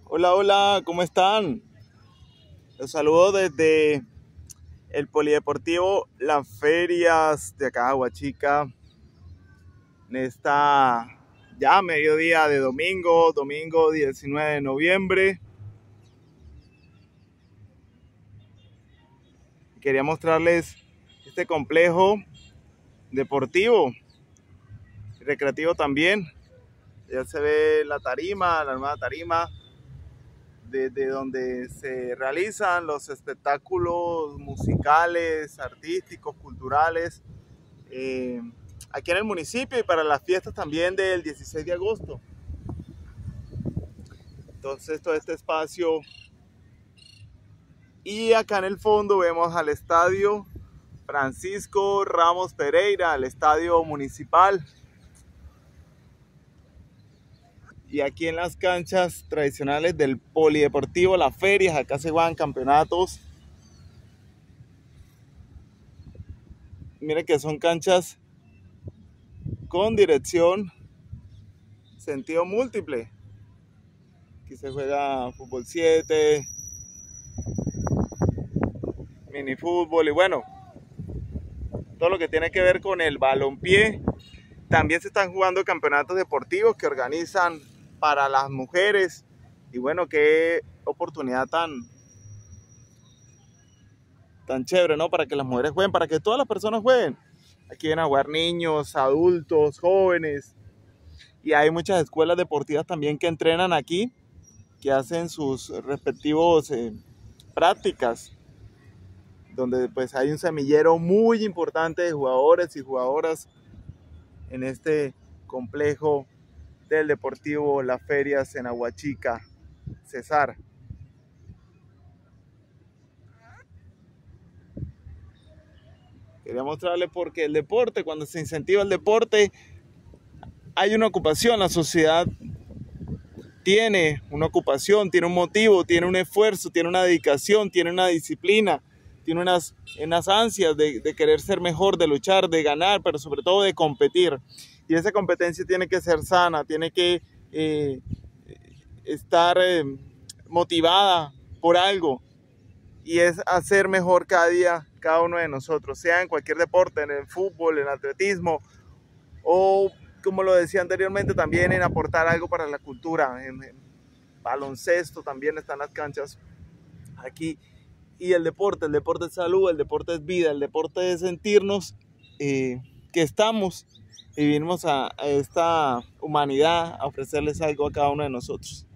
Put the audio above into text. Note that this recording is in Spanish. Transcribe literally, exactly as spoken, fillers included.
Hola, hola, ¿cómo están? Los saludo desde el Polideportivo Las Ferias de acá, Aguachica, en esta ya mediodía de domingo, domingo diecinueve de noviembre. Quería mostrarles este complejo deportivo y recreativo también. Ya se ve la tarima, la nueva tarima, desde donde se realizan los espectáculos musicales, artísticos, culturales, eh, aquí en el municipio y para las fiestas también del dieciséis de agosto. Entonces todo este espacio, y acá en el fondo vemos al estadio Francisco Ramos Pereira, el estadio municipal. Y aquí en las canchas tradicionales del Polideportivo Las Ferias, acá se van campeonatos. Miren que son canchas con dirección sentido múltiple. Aquí se juega fútbol siete, minifútbol y bueno, todo lo que tiene que ver con el balompié. También se están jugando campeonatos deportivos que organizan para las mujeres. Y bueno, qué oportunidad tan, tan chévere, ¿no? Para que las mujeres jueguen, para que todas las personas jueguen. Aquí vienen a jugar niños, adultos, jóvenes. Y hay muchas escuelas deportivas también que entrenan aquí, que hacen sus respectivos eh, prácticas, donde pues hay un semillero muy importante de jugadores y jugadoras en este complejo del Deportivo Las Ferias en Aguachica, Cesar. Quería mostrarle porque el deporte, cuando se incentiva el deporte, hay una ocupación, la sociedad tiene una ocupación, tiene un motivo, tiene un esfuerzo, tiene una dedicación, tiene una disciplina, tiene unas, unas ansias de, de querer ser mejor, de luchar, de ganar, pero sobre todo de competir. Y esa competencia tiene que ser sana, tiene que eh, estar eh, motivada por algo. Y es hacer mejor cada día cada uno de nosotros, sea en cualquier deporte, en el fútbol, en el atletismo, o como lo decía anteriormente, también en aportar algo para la cultura. En, en baloncesto también están las canchas aquí. Y el deporte, el deporte es salud, el deporte es vida, el deporte es sentirnos eh, que estamos y vinimos a, a esta humanidad a ofrecerles algo a cada uno de nosotros.